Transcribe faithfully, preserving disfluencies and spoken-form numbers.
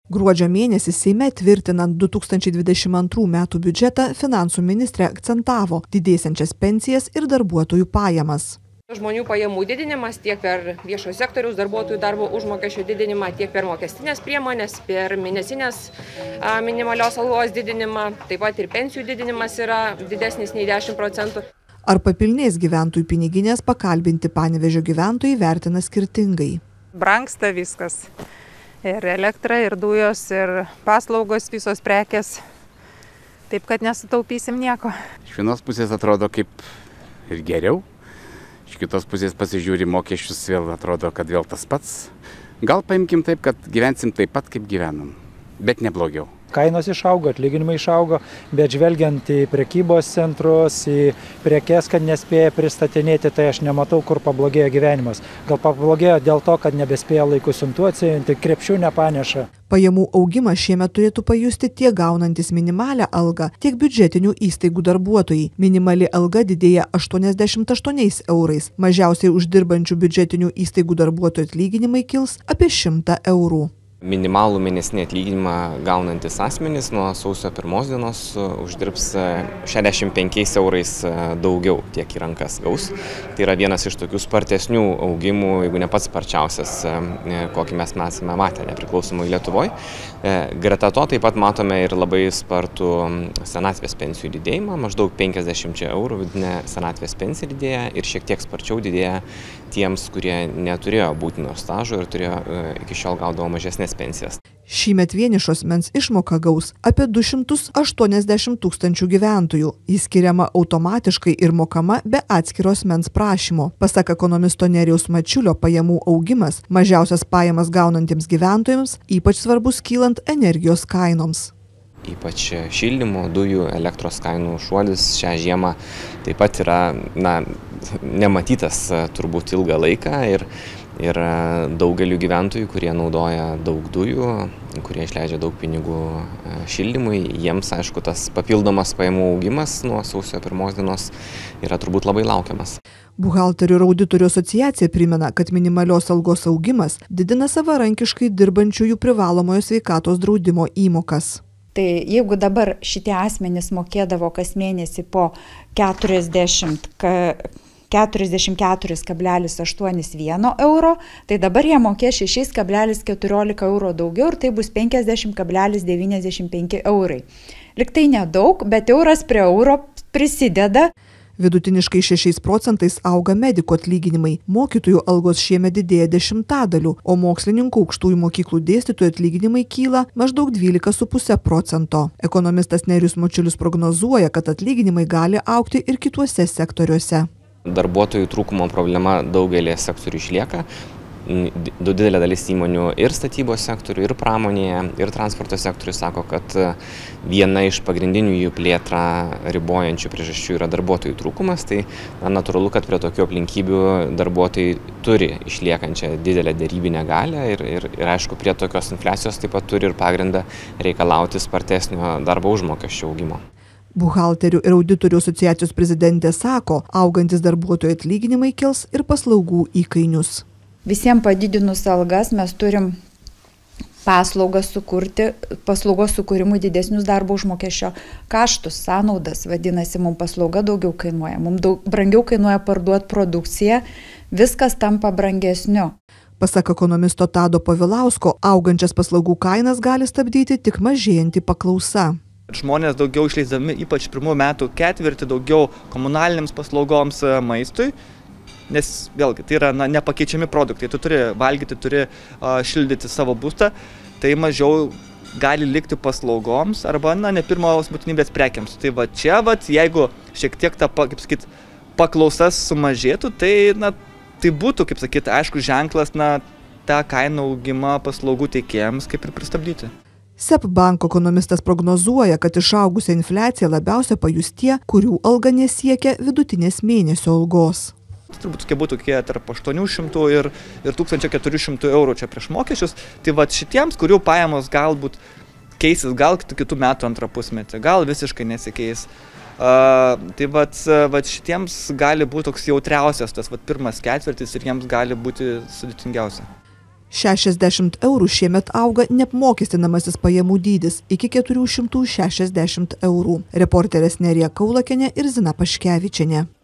Gruodžio mėnesį Seime tvirtinant du tūkstančiai dvidešimt antrų metų biudžetą finansų ministrė akcentavo didėsiančias pensijas ir darbuotojų pajamas. Žmonių pajamų didinimas tiek per viešo sektoriaus darbuotojų darbo užmokesčio didinimą, tiek per mokestinės priemonės, per mėnesinės minimalios algos didinimą, taip pat ir pensijų didinimas yra didesnis nei dešimt procentų. Ar papilnės gyventojų piniginės pakalbinti Panevėžio gyventojai vertina skirtingai. Brangsta viskas. Ir elektra, ir dujos, ir paslaugos, visos prekės. Taip, kad nesutaupysim nieko. Iš vienos pusės atrodo kaip ir geriau. Iš kitos pusės pasižiūri mokesčius, vėl atrodo, kad vėl tas pats. Gal paimkim taip, kad gyvensim taip pat, kaip gyvenam, bet ne blogiau. Kainos išaugo, atlyginimai išaugo, bet žvelgiant į prekybos centrus, į prekes, kad nespėja pristatinėti, tai aš nematau, kur pablogėjo gyvenimas. Gal pablogėjo dėl to, kad nebespėja laiku siuntų atsiimti, krepšių nepaneša. Pajamų augimą šiemet turėtų pajusti tiek gaunantis minimalią algą, tiek biudžetinių įstaigų darbuotojai. Minimali alga didėja aštuoniasdešimt aštuoniais eurais. Mažiausiai uždirbančių biudžetinių įstaigų darbuotojų atlyginimai kils apie šimtą eurų. Minimalų mėnesinį atlyginimą gaunantis asmenys nuo sausio pirmos dienos uždirbs šešiasdešimt penkiais eurais daugiau tiek į rankas gaus. Tai yra vienas iš tokių spartesnių augimų, jeigu ne pats sparčiausias, kokį mes esame matę nepriklausomai Lietuvoje. Greta to taip pat matome ir labai spartų senatvės pensijų didėjimą, maždaug penkiasdešimt eurų vidinė senatvės pensija didėja ir šiek tiek sparčiau didėja tiems, kurie neturėjo būtino stažo ir turėjo iki šiol gaudavo mažesnės pensijas. Šįmet vienišos mens išmoką gaus apie du šimtus aštuoniasdešimt tūkstančių gyventojų. Jis skiriama automatiškai ir mokama be atskiros mens prašymo. Pasak ekonomisto Nerijaus Mačiulio, pajamų augimas mažiausias pajamas gaunantiems gyventojams ypač svarbus kylant energijos kainoms. Ypač šildymo, dujų, elektros kainų šuolis šią žiemą taip pat yra na, nematytas turbūt ilgą laiką ir, ir daugeliu gyventojų, kurie naudoja daug dujų, kurie išleidžia daug pinigų šildymui, jiems aišku tas papildomas pajamų augimas nuo sausio pirmos dienos yra turbūt labai laukiamas. Buhalterių ir auditorių asociacija primena, kad minimalios algos augimas didina savarankiškai dirbančiųjų privalomojo sveikatos draudimo įmokas. Tai jeigu dabar šitie asmenys mokėdavo kas mėnesį po keturiasdešimt keturis kablelis aštuoni vieno euro, tai dabar jie mokės šeši kablelis keturiolika euro daugiau ir tai bus penkiasdešimt kablelis devyniasdešimt penki eurai. Liktai nedaug, bet euras prie euro prisideda. Vidutiniškai šešiais procentais auga medikų atlyginimai. Mokytojų algos šiemet didėja dešimtadaliu, o mokslininkų aukštųjų mokyklų dėstytojų atlyginimai kyla maždaug dvylika su puse procento. Ekonomistas Nerijus Mačiulis prognozuoja, kad atlyginimai gali augti ir kituose sektoriuose. Darbuotojų trūkumo problema daugelį sektorių išlieka. Didelė dalis įmonių ir statybos sektorių, ir pramonėje, ir transporto sektorių sako, kad viena iš pagrindinių jų plėtrą ribojančių priežasčių yra darbuotojų trūkumas. Tai na, natūralu, kad prie tokių aplinkybių darbuotojai turi išliekančią didelę derybinę galią ir, ir, ir aišku, prie tokios infliacijos taip pat turi ir pagrindą reikalauti spartesnio darbo užmokesčio augimo. Buhalterių ir auditorių asociacijos prezidentė sako, augantis darbuotojų atlyginimai kels ir paslaugų įkainius. Visiems padidinus algas mes turim paslaugas sukurti, paslaugos sukūrimui didesnius darbo užmokesčio kaštus, sąnaudas. Vadinasi, mums paslauga daugiau kainuoja, mums daug, brangiau kainuoja parduoti produkciją, viskas tampa brangesniu. Pasak ekonomisto Tado Povilausko, augančias paslaugų kainas gali stabdyti tik mažėjanti paklausa. Žmonės daugiau išleisdami, ypač pirmų metų ketvirtį, daugiau komunalinėms paslaugoms, maistui. Nes vėlgi, tai yra na, nepakeičiami produktai, tu turi valgyti, turi uh, šildyti savo būstą, tai mažiau gali likti paslaugoms arba na, ne pirmos būtinybės prekiams. Tai va čia, va, jeigu šiek tiek ta, kaip sakyt, paklausas sumažėtų, tai, na, tai būtų, kaip sakyt, aišku ženklas, na, tą kainų augimą paslaugų teikėjams kaip ir pristabdyti. S E B banko ekonomistas prognozuoja, kad išaugusią infliaciją labiausia pajus tie, kurių alga nesiekia vidutinės mėnesio algos. Turbūt tokie būtų tokie tarp aštuonių šimtų ir, ir tūkstančio keturių šimtų eurų čia prieš mokesčius. Tai va šitiems, kurių pajamos galbūt keisis, gal kitų metų antrą pusmetį, gal visiškai nesikeis. Uh, tai va, va šitiems gali būti toks jautriausias tas va, pirmas ketvirtis ir jiems gali būti sudėtingiausia. šešiasdešimt eurų šiemet auga neapmokestinamasis pajamų dydis iki keturių šimtų šešiasdešimt eurų. Reporterės Nerija Kaulakienė ir Zina Paškevičienė.